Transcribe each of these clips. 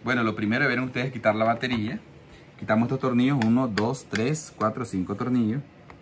Bueno, lo primero deben ustedes quitar la batería. Quitamos estos tornillos, 1, 2, 3, 4, 5 tornillos.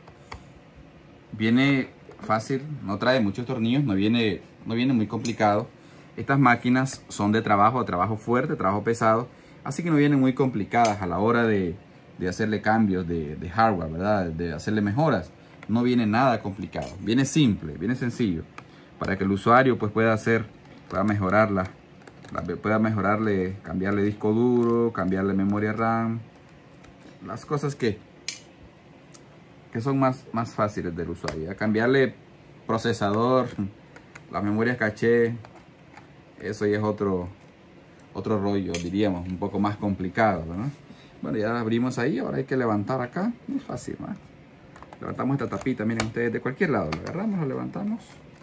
Viene fácil, no trae muchos tornillos, no viene muy complicado. Estas máquinas son de trabajo fuerte, trabajo pesado, así que no vienen muy complicadas a la hora de hacerle cambios de hardware, ¿verdad? De hacerle mejoras. No viene nada complicado, viene simple, viene sencillo, para que el usuario pues pueda mejorarle, cambiarle disco duro, cambiarle memoria RAM, las cosas que son más fáciles del usuario. A cambiarle procesador, las memorias caché, eso ya es otro rollo, diríamos, un poco más complicado, ¿no? Bueno, ya abrimos ahí, ahora hay que levantar acá, muy fácil, ¿no? Levantamos esta tapita, miren ustedes, de cualquier lado, lo agarramos, lo levantamos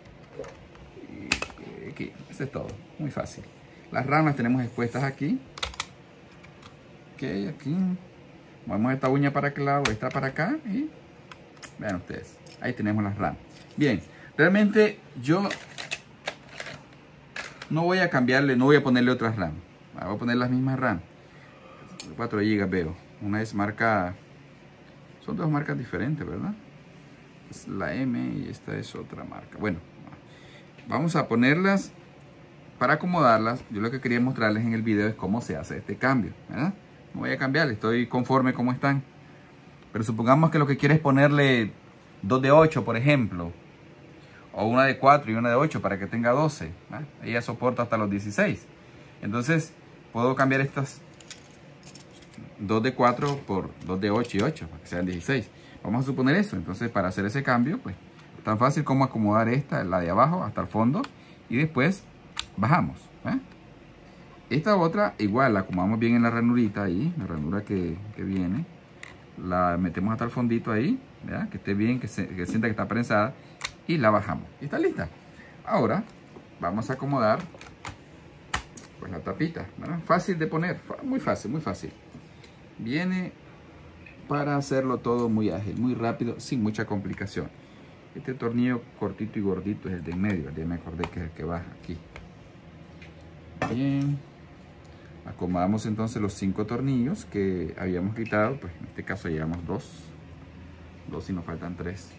y aquí, eso es todo, muy fácil. Las RAM las tenemos expuestas aquí. Ok, aquí. Movemos esta uña para aquel lado, esta para acá y vean ustedes, ahí tenemos las RAM. Bien, realmente yo no voy a cambiarle, no voy a ponerle otras RAM. Voy a poner las mismas RAM. 4 GB veo. Una es marca, son dos marcas diferentes, ¿verdad? Es la M y esta es otra marca. Bueno, vamos a ponerlas para acomodarlas. Yo lo que quería mostrarles en el video es cómo se hace este cambio, ¿verdad? No voy a cambiarle, estoy conforme como están. Pero supongamos que lo que quiero es ponerle 2 de 8, por ejemplo, o una de 4 y una de 8 para que tenga 12, ¿eh? Ella soporta hasta los 16. Entonces puedo cambiar estas 2 de 4 por 2 de 8 y 8 para que sean 16. Vamos a suponer eso. Entonces, para hacer ese cambio, pues tan fácil como acomodar esta, la de abajo, hasta el fondo, y después bajamos, ¿eh? Esta otra igual la acomodamos bien en la ranurita ahí, la ranura que viene, la metemos hasta el fondito ahí, ¿verdad? Que esté bien, que sienta que está prensada, y la bajamos y está lista. Ahora vamos a acomodar pues la tapita, ¿verdad? Fácil de poner, muy fácil, muy fácil. Viene para hacerlo todo muy ágil, muy rápido, sin mucha complicación. Este tornillo cortito y gordito es el de en medio, ya me acordé que es el que baja aquí. Bien, acomodamos entonces los 5 tornillos que habíamos quitado, pues en este caso llevamos 2 y nos faltan 3.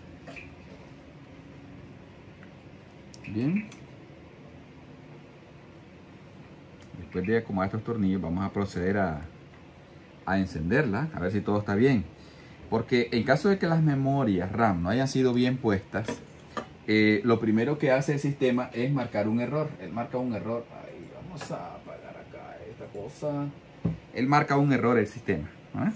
Bien, después de acomodar estos tornillos vamos a proceder a encenderla, a ver si todo está bien, porque en caso de que las memorias RAM no hayan sido bien puestas, lo primero que hace el sistema es marcar un error. Él marca un error. Ahí vamos a apagar acá esta cosa. Él marca un error el sistema, ¿eh?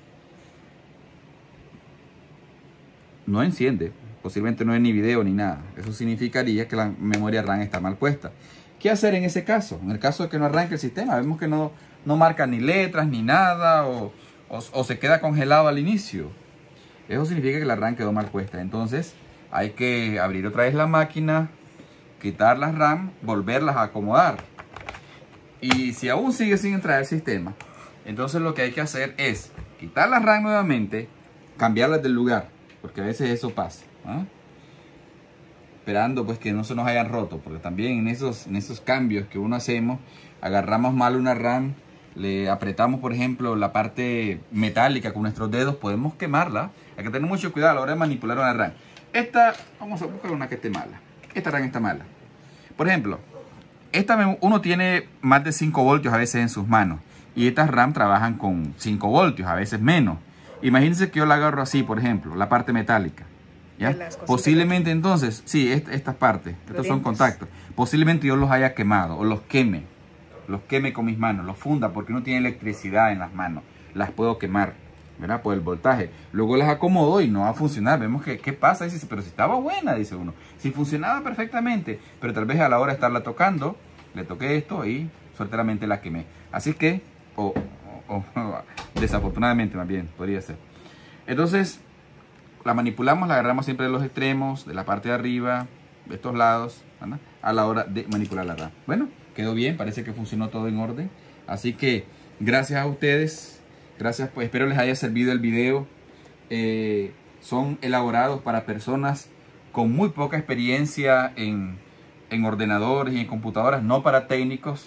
No enciende, posiblemente no hay ni video ni nada. Eso significaría que la memoria RAM está mal puesta. ¿Qué hacer en ese caso? En el caso de que no arranque el sistema, vemos que no marca ni letras ni nada, o se queda congelado al inicio. Eso significa que la RAM quedó mal puesta. Entonces hay que abrir otra vez la máquina, quitar las RAM, volverlas a acomodar. Y si aún sigue sin entrar el sistema, entonces lo que hay que hacer es quitar las RAM nuevamente, cambiarlas del lugar, porque a veces eso pasa, ¿eh? Esperando pues que no se nos hayan roto, porque también en esos cambios que uno hacemos, agarramos mal una RAM, le apretamos por ejemplo la parte metálica con nuestros dedos, podemos quemarla. Hay que tener mucho cuidado a la hora de manipular una RAM. Esta, vamos a buscar una que esté mala. Esta RAM está mala. Por ejemplo, uno tiene más de 5 voltios a veces en sus manos, y estas RAM trabajan con 5 voltios, a veces menos. Imagínense que yo la agarro así, por ejemplo, la parte metálica, ¿ya? Posiblemente entonces, sí, estas partes, estos son contactos, posiblemente yo los haya quemado o los queme con mis manos, los funda, porque no tiene electricidad en las manos, las puedo quemar, ¿verdad? Por el voltaje. Luego las acomodo y no va a funcionar. Vemos que, ¿qué pasa? Dice, pero si estaba buena, dice uno, si funcionaba perfectamente, pero tal vez a la hora de estarla tocando, le toqué esto y suertamente la quemé. Así que, desafortunadamente más bien, podría ser. Entonces, la manipulamos, la agarramos siempre de los extremos, de la parte de arriba, de estos lados, ¿verdad? A la hora de manipular la RAM. Bueno, quedó bien, parece que funcionó todo en orden. Así que, gracias a ustedes, gracias, pues espero les haya servido el video. Son elaborados para personas con muy poca experiencia en ordenadores y en computadoras, no para técnicos.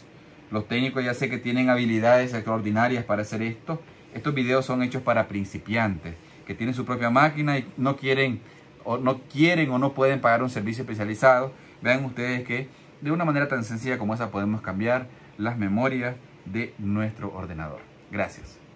Los técnicos ya sé que tienen habilidades extraordinarias para hacer esto. Estos videos son hechos para principiantes que tienen su propia máquina y no quieren o no pueden pagar un servicio especializado. Vean ustedes que de una manera tan sencilla como esa podemos cambiar las memorias de nuestro ordenador. Gracias.